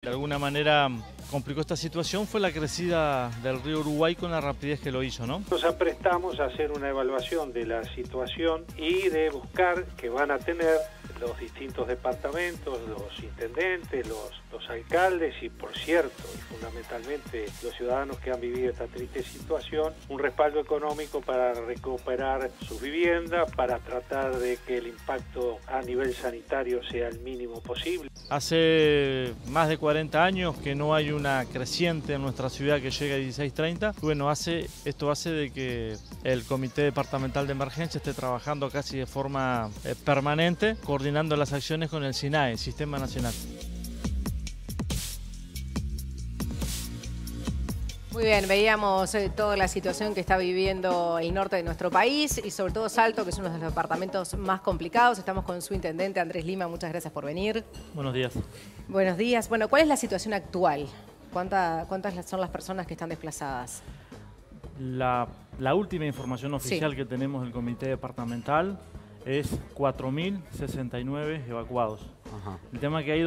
de alguna manera complicó esta situación fue la crecida del río Uruguay con la rapidez que lo hizo, ¿no? Nos aprestamos a hacer una evaluación de la situación y de buscar que van a tener los distintos departamentos, los intendentes, los alcaldes y, por cierto, y fundamentalmente los ciudadanos que han vivido esta triste situación, un respaldo económico para recuperar sus viviendas, para tratar de que el impacto a nivel sanitario sea el mínimo posible. Hace más de 40 años que no hay una creciente en nuestra ciudad que llegue a 1630. Bueno, esto hace de que el Comité Departamental de Emergencia esté trabajando casi de forma permanente, coordinando las acciones con el SINAE, Sistema Nacional. Muy bien, veíamos toda la situación que está viviendo el norte de nuestro país y sobre todo Salto, que es uno de los departamentos más complicados. Estamos con su intendente Andrés Lima, muchas gracias por venir. Buenos días. Buenos días. Bueno, ¿cuál es la situación actual? ¿Cuántas son las personas que están desplazadas? La última información oficial que tenemos del Comité Departamental es 4.069 evacuados. Ajá. El tema que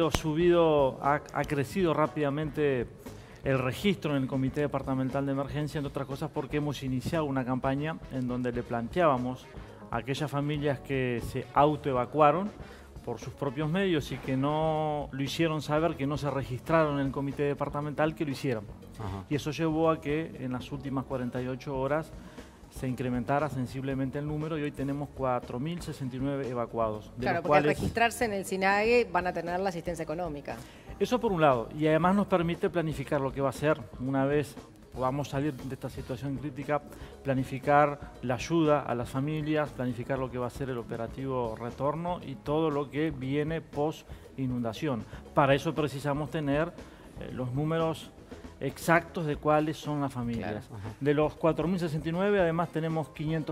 ha crecido rápidamente el registro en el Comité Departamental de Emergencia, entre otras cosas porque hemos iniciado una campaña en donde le planteábamos a aquellas familias que se autoevacuaron por sus propios medios y que no lo hicieron saber, que no se registraron en el Comité Departamental, que lo hicieron. Ajá. Y eso llevó a que en las últimas 48 horas se incrementara sensiblemente el número y hoy tenemos 4.069 evacuados. Claro, porque al registrarse en el SINAE van a tener la asistencia económica. Eso por un lado, y además nos permite planificar lo que va a ser una vez podamos salir de esta situación crítica, planificar la ayuda a las familias, planificar lo que va a ser el operativo retorno y todo lo que viene post inundación. Para eso precisamos tener los números exactos de cuáles son las familias. Claro. De los 4.069, además tenemos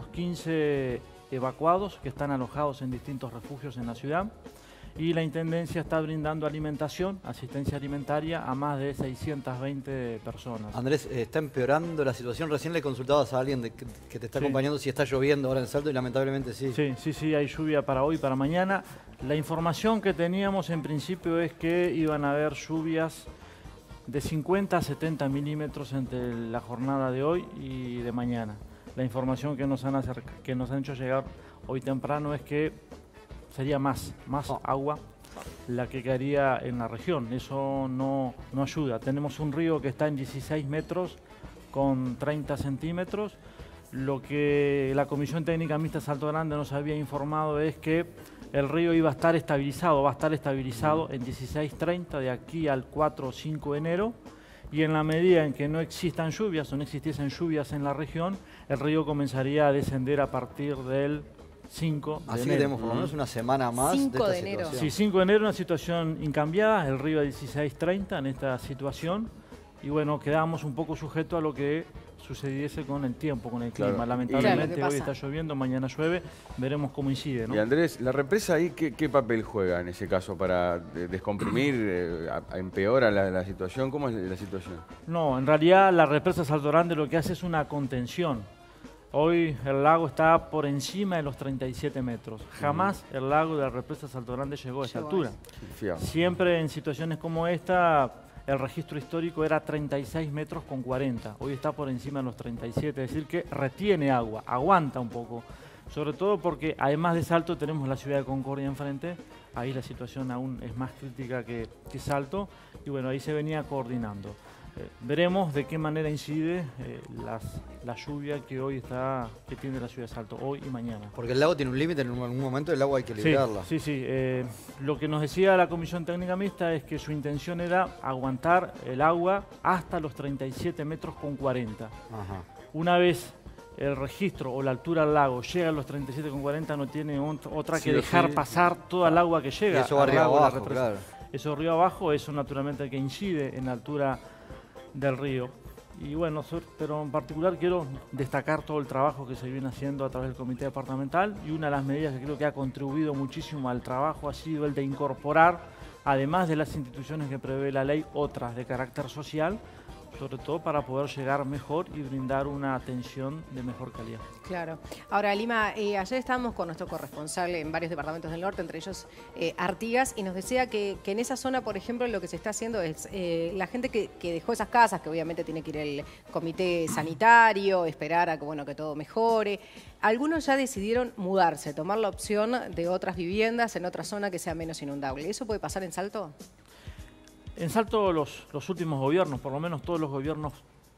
515 evacuados que están alojados en distintos refugios en la ciudad y la Intendencia está brindando alimentación, asistencia alimentaria a más de 620 personas. Andrés, ¿está empeorando la situación? Recién le consultabas a alguien que te está acompañando si está lloviendo ahora en Salto y lamentablemente sí. Sí, hay lluvia para hoy y para mañana. La información que teníamos en principio es que iban a haber lluvias de 50 a 70 milímetros entre la jornada de hoy y de mañana. La información que nos han hecho llegar hoy temprano es que sería más agua la que caería en la región. Eso no ayuda. Tenemos un río que está en 16 metros con 30 centímetros. Lo que la Comisión Técnica Mixta Salto Grande nos había informado es que el río va a estar estabilizado en 16.30 de aquí al 4 o 5 de enero y en la medida en que no existan lluvias o no existiesen lluvias en la región, el río comenzaría a descender a partir del 5 de enero. Así que tenemos por lo menos una semana más 5 de esta situación. Sí, 5 de enero, una situación incambiada, el río a 16.30 en esta situación y bueno, quedábamos un poco sujetos a lo que sucediese con el tiempo, con el clima. Claro. Lamentablemente hoy está lloviendo, mañana llueve, veremos cómo incide, ¿no? Y Andrés, ¿la represa ahí qué papel juega en ese caso para descomprimir, empeora la situación? ¿Cómo es la situación? No, en realidad la represa Salto Grande lo que hace es una contención. Hoy el lago está por encima de los 37 metros. Jamás el lago de la represa Salto Grande llegó a esa altura. Siempre en situaciones como esta el registro histórico era 36 metros con 40. Hoy está por encima de los 37, es decir que retiene agua, aguanta un poco. Sobre todo porque además de Salto tenemos la ciudad de Concordia enfrente. Ahí la situación aún es más crítica que Salto. Y bueno, ahí se venía coordinando. Veremos de qué manera incide la lluvia que tiene la ciudad de Salto hoy y mañana. Porque el lago tiene un límite, en algún momento el agua hay que liberarla. Sí. Lo que nos decía la Comisión Técnica Mixta es que su intención era aguantar el agua hasta los 37 metros con 40. Ajá. Una vez el registro o la altura del lago llega a los 37 con 40, no tiene otra que dejar pasar toda el agua que llega. Y eso va arriba abajo, claro. Eso río abajo, eso naturalmente que incide en la altura del río. Y bueno, pero en particular quiero destacar todo el trabajo que se viene haciendo a través del Comité Departamental y una de las medidas que creo que ha contribuido muchísimo al trabajo ha sido el de incorporar, además de las instituciones que prevé la ley, otras de carácter social sobre todo para poder llegar mejor y brindar una atención de mejor calidad. Claro. Ahora, Lima, ayer estábamos con nuestro corresponsal en varios departamentos del norte, entre ellos Artigas, y nos decía que en esa zona, por ejemplo, lo que se está haciendo es la gente que dejó esas casas, que obviamente tiene que ir el comité sanitario, esperar a que, bueno, que todo mejore. Algunos ya decidieron mudarse, tomar la opción de otras viviendas en otra zona que sea menos inundable. ¿Eso puede pasar en Salto? En Salto los últimos gobiernos, por lo menos todos los gobiernos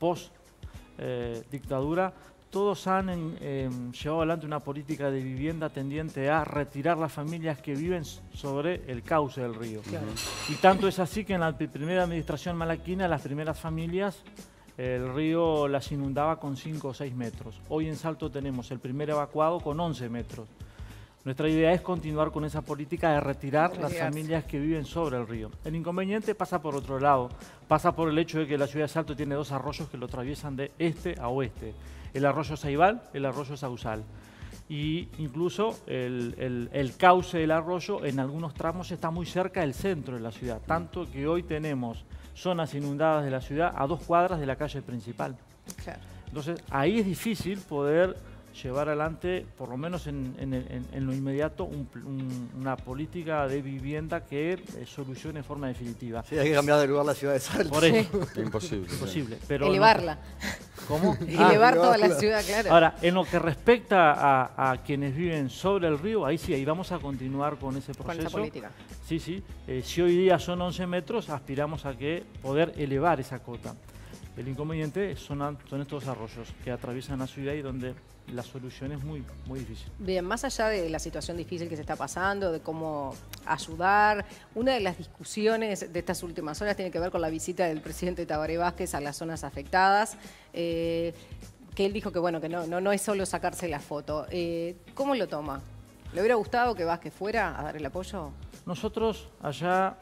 post-dictadura, todos han llevado adelante una política de vivienda tendiente a retirar las familias que viven sobre el cauce del río. Claro. Y tanto es así que en la primera administración malaquina, las primeras familias, el río las inundaba con 5 o 6 metros. Hoy en Salto tenemos el primer evacuado con 11 metros. Nuestra idea es continuar con esa política de retirar las familias que viven sobre el río. El inconveniente pasa por otro lado, pasa por el hecho de que la ciudad de Salto tiene 2 arroyos que lo atraviesan de este a oeste. El arroyo Ceibal, el arroyo Sausal. Y incluso el cauce del arroyo en algunos tramos está muy cerca del centro de la ciudad, tanto que hoy tenemos zonas inundadas de la ciudad a 2 cuadras de la calle principal. Claro. Entonces ahí es difícil poder llevar adelante, por lo menos en lo inmediato, una política de vivienda que solucione de forma definitiva. Sí, hay que cambiar de lugar la ciudad de Salto. Por eso. Imposible. Imposible. Pero elevarla. ¿Cómo? Elevar toda la ciudad, claro. Ahora, en lo que respecta a quienes viven sobre el río, ahí sí, ahí vamos a continuar con ese proceso. Con esa política. Sí, sí. Si hoy día son 11 metros, aspiramos a que poder elevar esa cota. El inconveniente son estos arroyos que atraviesan la ciudad y donde la solución es muy, muy difícil. Bien, más allá de la situación difícil que se está pasando, de cómo ayudar, una de las discusiones de estas últimas horas tiene que ver con la visita del presidente Tabaré Vázquez a las zonas afectadas, que él dijo que bueno, que no es solo sacarse la foto. ¿Cómo lo toma? ¿Le hubiera gustado que Vázquez fuera a dar el apoyo? Nosotros allá,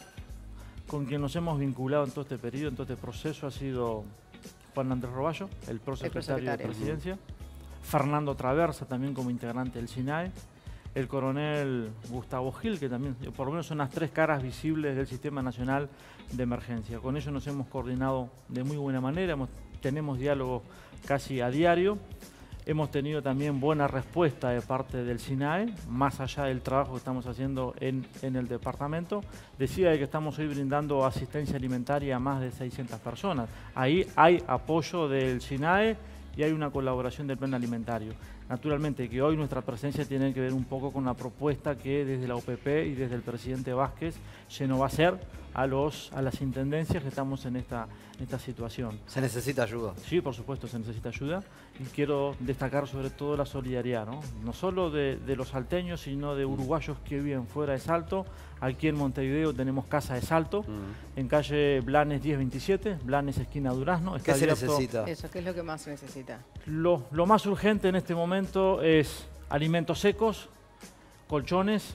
con quien nos hemos vinculado en todo este periodo, en todo este proceso, ha sido Juan Andrés Roballo, el prosecretario de Presidencia. Fernando Traversa, también como integrante del SINAE, el coronel Gustavo Gil, que también, por lo menos son las 3 caras visibles del Sistema Nacional de Emergencia. Con ellos nos hemos coordinado de muy buena manera, tenemos diálogo casi a diario. Hemos tenido también buena respuesta de parte del SINAE, más allá del trabajo que estamos haciendo en el departamento. Decía que estamos hoy brindando asistencia alimentaria a más de 600 personas. Ahí hay apoyo del SINAE y hay una colaboración del plan alimentario. Naturalmente que hoy nuestra presencia tiene que ver un poco con la propuesta que desde la OPP y desde el presidente Vázquez se nos va a hacer a las intendencias que estamos en esta situación. ¿Se necesita ayuda? Sí, por supuesto, se necesita ayuda y quiero destacar sobre todo la solidaridad, no solo de los salteños, sino de uruguayos que viven fuera de Salto. Aquí en Montevideo tenemos Casa de Salto, en calle Blanes 1027, Blanes esquina Durazno. ¿Qué se necesita? Eso, ¿qué es lo que más se necesita? Lo más urgente en este momento es alimentos secos, colchones.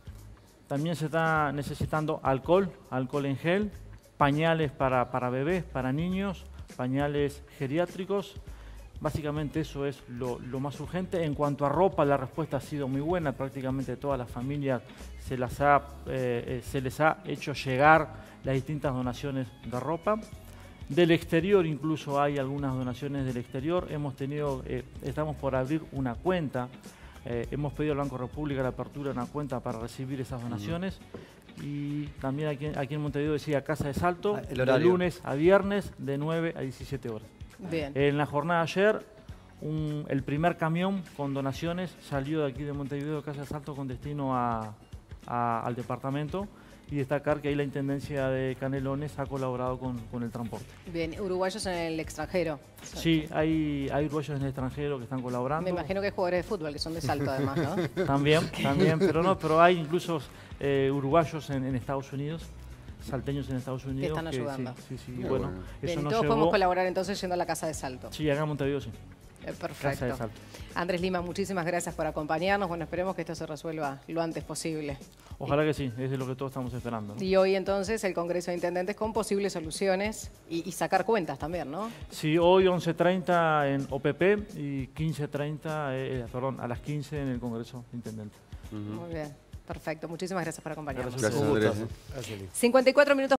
También se está necesitando alcohol en gel, pañales para bebés, para niños, pañales geriátricos. Básicamente eso es lo más urgente. En cuanto a ropa, la respuesta ha sido muy buena. Prácticamente todas las familias se les ha hecho llegar las distintas donaciones de ropa. Del exterior incluso hay algunas donaciones del exterior. Estamos por abrir una cuenta. Hemos pedido al Banco República la apertura de una cuenta para recibir esas donaciones. Y también aquí en Montevideo decía Casa de Salto, de lunes a viernes, de 9 a 17 horas. Bien. En la jornada de ayer, el primer camión con donaciones salió de aquí de Montevideo, de Casa de Salto, con destino al departamento. Y destacar que ahí la Intendencia de Canelones ha colaborado con el transporte. Bien, uruguayos en el extranjero. Sí, hay uruguayos en el extranjero que están colaborando. Me imagino que hay jugadores de fútbol que son de Salto además, ¿no? También, pero hay incluso uruguayos en Estados Unidos, salteños en Estados Unidos. Que están ayudando. Sí. Bueno, bien, eso nos todos llevó... podemos colaborar entonces yendo a la Casa de Salto. Sí, acá en Montevideo sí. Perfecto. Casa de Salto. Andrés Lima, muchísimas gracias por acompañarnos. Bueno, esperemos que esto se resuelva lo antes posible. Ojalá que sí, es de lo que todos estamos esperando, ¿no? Y hoy entonces el Congreso de Intendentes con posibles soluciones y sacar cuentas también, ¿no? Sí, hoy 11:30 en OPP y 15:30, a las 15 en el Congreso de Intendentes. Muy bien, perfecto. Muchísimas gracias por acompañarnos. Gracias, Andrés. 54 minutos.